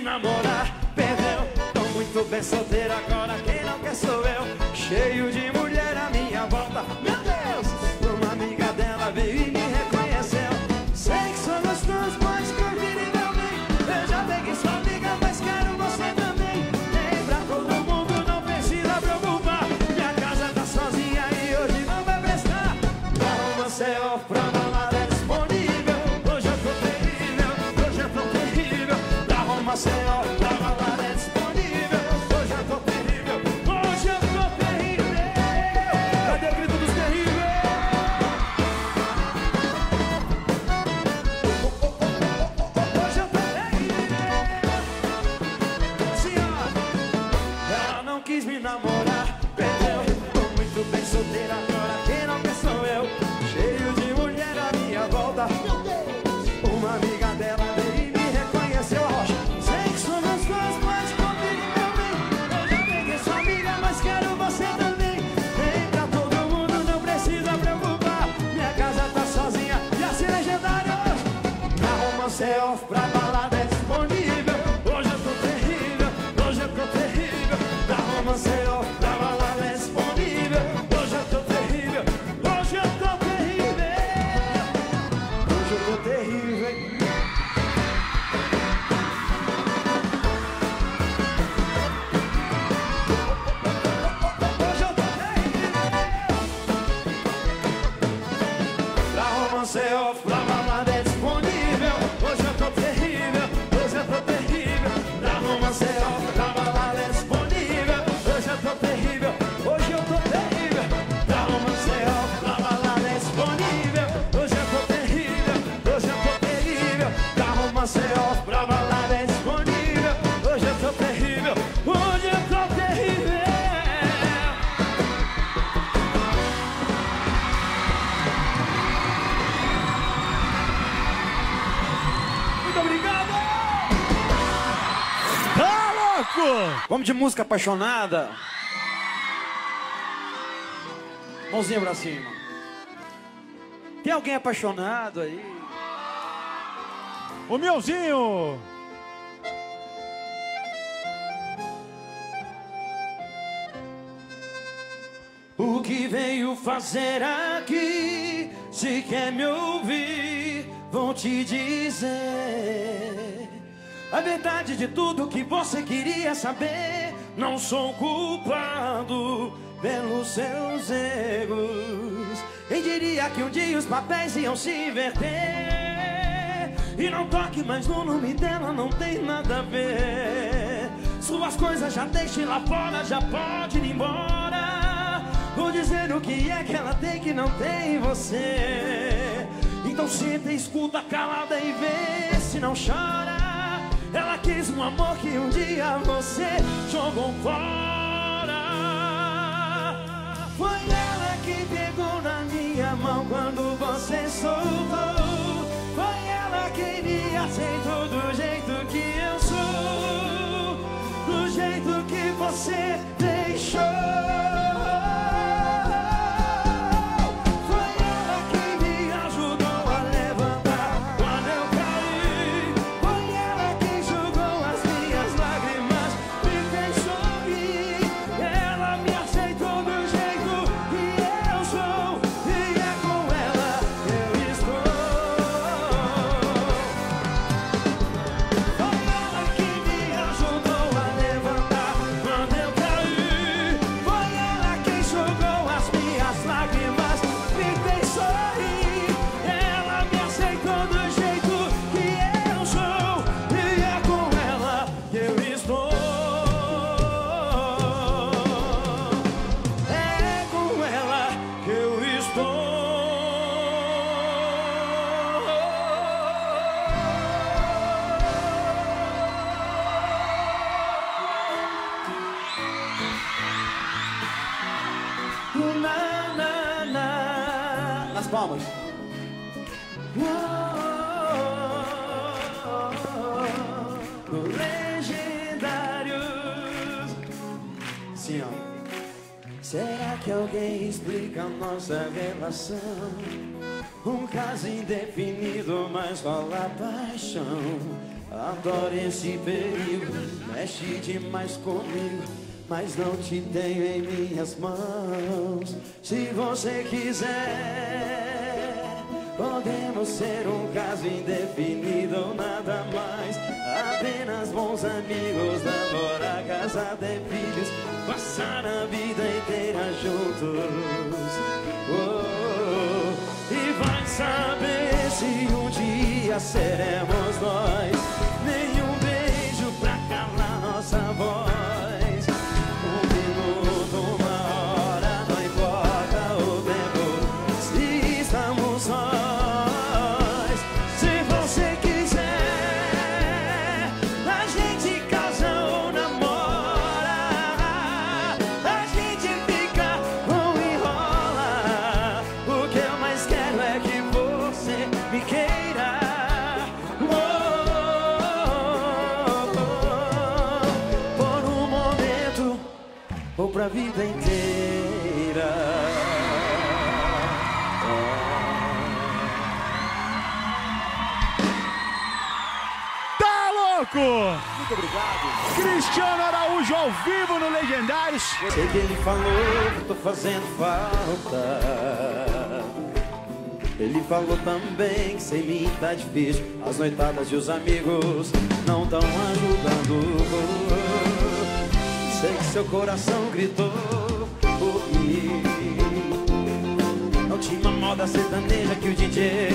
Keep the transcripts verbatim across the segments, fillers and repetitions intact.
namorar, perdeu. Tô muito bem solteiro agora, quem não quer sou eu. Cheio de mulher à minha volta, meu Deus. Uma amiga dela veio e me reconheceu. Sei que sou gostoso, pode conferir meu bem. Eu já peguei sua amiga, mas quero você também. Nem pra todo mundo, não precisa preocupar. Minha casa tá sozinha e hoje não vai prestar. Pra romance é off, pra balada é disponível. Hoje eu tô terrível, hoje eu tô terrível. Pra romance é off, pra balada é disponível. Hoje eu tô terrível, hoje eu tô terrível. Cadê o grito dos terríveis? Hoje eu tô terrível. Senhora, ela não quis me namorar, perdeu. Tô muito bem solteira agora, quem não quer sou eu. Cheio de mulher à minha volta, meu Deus. Uma amiga dela veio e me reconheceu. Rocha, sei que sou gostoso, pode conferir meu bem. Eu já peguei sua amiga, mas quero você também. Vem pra todo mundo, não precisa preocupar. Minha casa tá sozinha e assim legendário. Pra romance é off, pra balada é disponível. Hoje eu tô terrível, hoje eu tô terrível. Pra romance é off, pra balada é disponível. Hoje eu tô terrível, hoje eu tô terrível. Hoje eu tô terrível. Hoje eu tô terrível. Pra romance é off, pra balada é disponível. Hoje eu tô terrível, hoje eu tô terrível. Pra romance é off, pra balada é disponível. Hoje eu tô terrível, hoje eu tô terrível. Pra romance é off, pra balada é disponível. Hoje eu tô terrível, hoje eu tô terrível. Pra romance é off, pra balada é disponível. Hoje eu tô terrível, hoje eu tô terrível. Muito obrigado! Tá louco? Vamos de música apaixonada. Mãozinha pra cima. Tem alguém apaixonado aí? O Meuzinho. O que veio fazer aqui? Se quer me ouvir, vou te dizer a verdade de tudo que você queria saber. Não sou culpado pelos seus erros. Quem diria que um dia os papéis iam se inverter? E não toque mais no nome dela, não tem nada a ver. Suas coisas já deixe lá fora, já pode ir embora. Vou dizer o que é que ela tem que não tem em você. Então senta e escuta calada e vê se não chora. Ela quis um amor que um dia você jogou fora. Foi ela que pegou na minha mão quando você soltou. Foi ela que me aceitou do jeito que eu sou, do jeito que você deixou. Foi ela que me ajudou a levantar quando eu caí. Foi ela que enxugou as minhas lágrimas, me fez sorrir. Ela me aceitou do jeito que eu sou, e é com ela que eu estou. Foi ela que me ajudou a levantar quando eu caí. Foi ela que enxugou as minhas lágrimas, me fez sorrir. Ela me aceitou do jeito que eu sou, e é com ela que eu estou. É com ela que eu estou. Na, na, na. Nas palmas. Legendários. Sim, ó. Será que alguém explica a nossa relação? Um caso indefinido, mas rola paixão. Adoro esse perigo, mexe demais comigo, mas não te tenho em minhas mãos. Se você quiser, podemos ser um caso indefinido ou nada mais. Apenas bons amigos, namorar, casar, ter filhos, passar a vida inteira juntos. Oh, e vai saber se um dia seremos nós. Nenhum beijo pra calar nossa voz. Um minuto, uma hora, não importa o tempo, se estamos sós. Se você quiser, a gente casa ou namora, a gente fica ou enrola. O que eu mais quero é que você me queira. Oh, oh, oh, por um momento ou pra vida inteira. Tá louco! Muito obrigado. Cristiano Araújo ao vivo no Legendários. Sei que ele falou que tô fazendo falta. Ele falou também que sem mim tá difícil. As noitadas e os amigos não tão ajudando. Sei que seu coração gritou por mim. A última moda sertaneja que o D J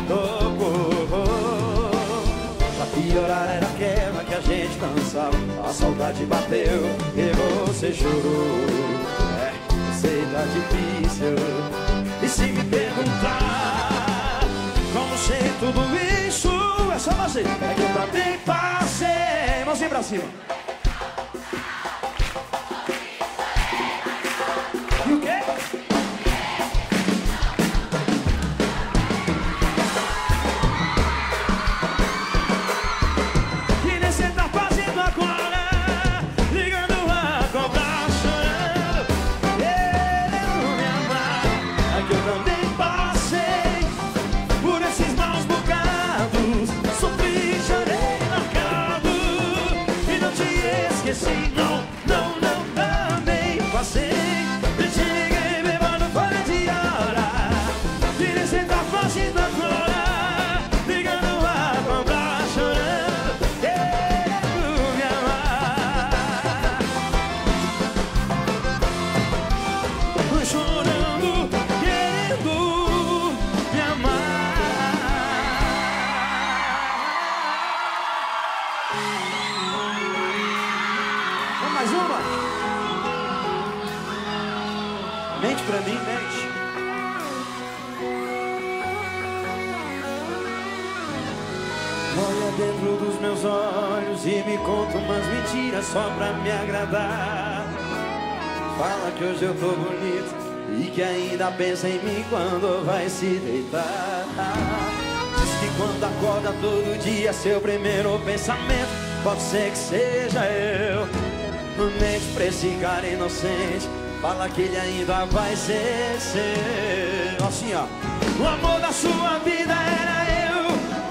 tocou. Pra piorar era aquela que a gente dançava. A saudade bateu e você chorou. É, sei tá difícil. E se me perguntar como sei tudo isso, é só você. É que eu também passei. Mãozinha pra cima. E o quê? E nem cê tá fazendo agora, ligando a cobrar, chorando. Ele não me ama. É que eu também passei por esses maus bocados. Sofri, chorei, marcado e não te esqueci. Não, não, não, também passei. Desliguei, bebendo fora de hora. E nem cê tá fazendo agora, ligando a cobrar, chorando. Ele não me ama. Chorando, querendo me amar. Vamos mais uma? Mente pra mim, mente. Olha dentro dos meus olhos e me conta umas mentiras só pra me agradar. Fala que hoje eu tô bonito e que ainda pensa em mim quando vai se deitar. Diz que quando acorda todo dia seu primeiro pensamento pode ser que seja eu. Mente pra esse cara inocente, fala que ele ainda vai ser seu. Assim ó, o amor da sua vida era eu.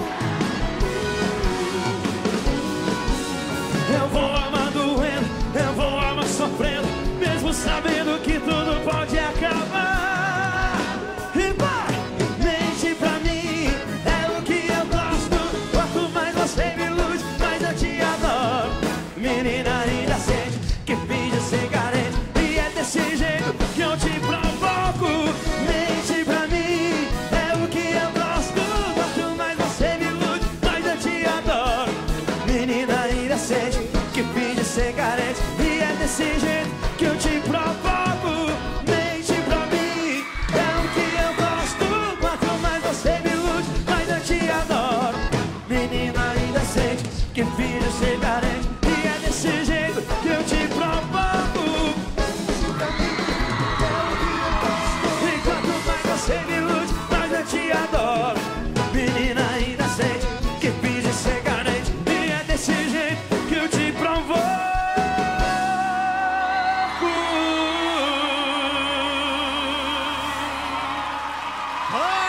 Eu vou amar doendo, eu vou amar sofrendo, mesmo sabendo que tudo pode acabar. E vai, mente pra mim, é o que eu gosto. Quanto mais você me ilude, mais eu te adoro. Menina ainda sente que finge ser carente, e é desse jeito que eu te provoco. Mente pra mim, é o que eu gosto. Quanto mais você me ilude, mais eu te adoro. Menina ainda sente que finge ser carente, e é desse jeito que eu te provoco. Mente pra mim, é o que eu gosto. Quanto mais você me ilude, mais eu te adoro. Menina ainda sente que finge ser carente, e é desse jeito que eu te provoco. E quanto mais você me ilude, mais eu te adoro. Menina ainda sente que finge ser carente, e é desse jeito que eu te provoco. Ah!